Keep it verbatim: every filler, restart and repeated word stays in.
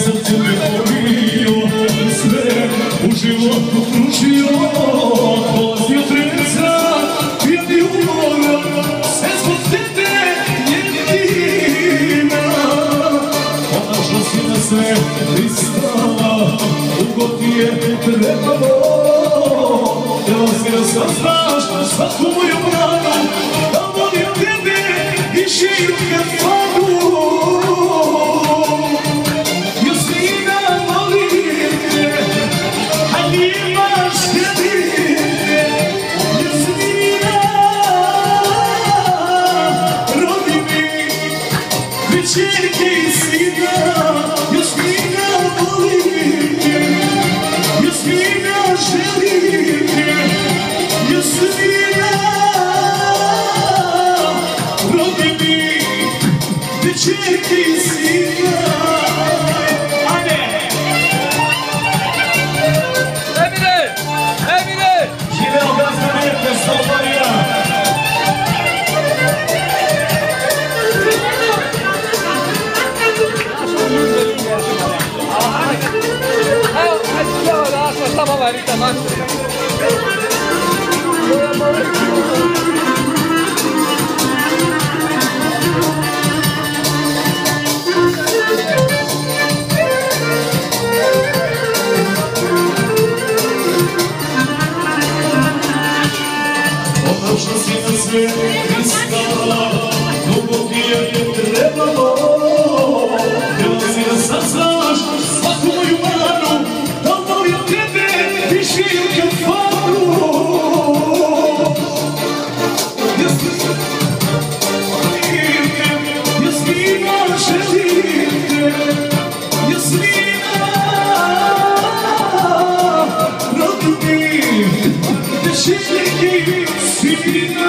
sam tebe volio, sve u životu pružio, dolazio treca, pijani umora, sve zbog tebe jedina. Ponašla si na sve pristala, dugo ti je trebalo, dolazio sam znaš svaku moju ranu, da volim tebe i živim kafanu. Čerke i sina, Jasmina volim te, Jasmina želim te, Jasmina rodi mi dve čerke i sina. Ajde! Emine! Emine! Živeo gazda Mirka Stalbarija! Stava varita master. Odnošla si na sve pristala, dugo ti je trebalo, htjela si da sad znaš svaku moju manu, da volim tebe i živim kafanu. Jasmina želim te, Jasmina rodi mi dve čerke i sina.